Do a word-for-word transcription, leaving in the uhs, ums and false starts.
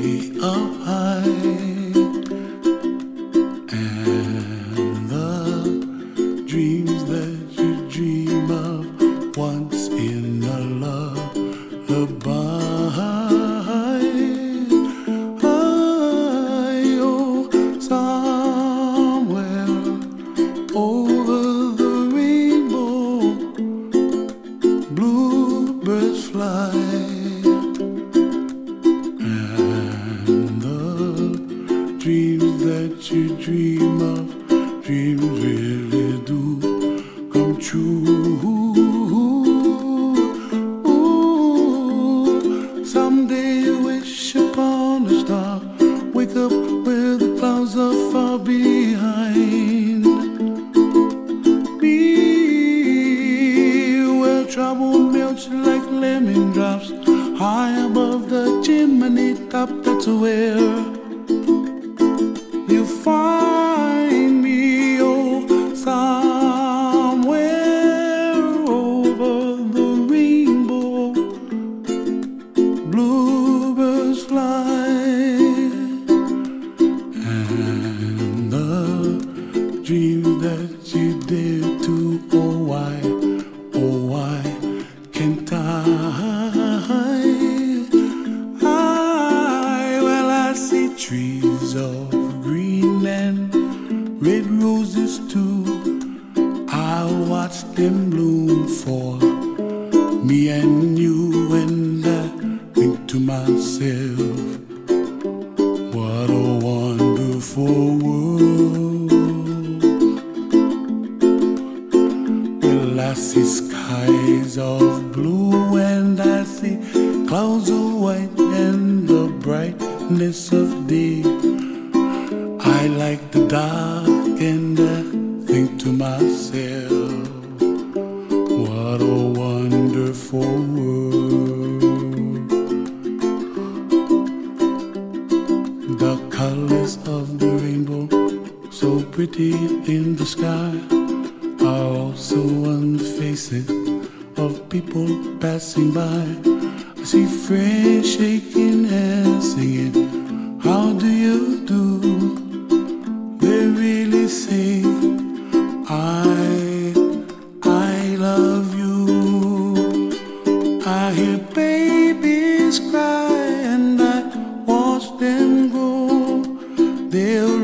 up high, and the dreams that you dream of once in a lullaby. Oh, somewhere over the rainbow, bluebirds fly. Dreams that you dream of, dreams really do come true. Ooh, someday you wish upon a star, wake up where the clouds are far behind me, where trouble melts like lemon drops high above the chimney top. That's where you find me, oh, somewhere over the rainbow, bluebirds fly, and the dreams that you dare to, oh why, oh why can't I? I, well, I see trees of Greenland, red roses too. I watch them bloom for me and you, and I think to myself, what a wonderful world. Well, I see skies of blue, and I see clouds of white, and the brightness of day. I like the dark, and I think to myself, what a wonderful world. The colors of the rainbow, so pretty in the sky, are also on the faces of people passing by. I see friends shaking hands, singing, how do you do? They really say, I, I love you. I hear babies cry, and I watch them grow. They'll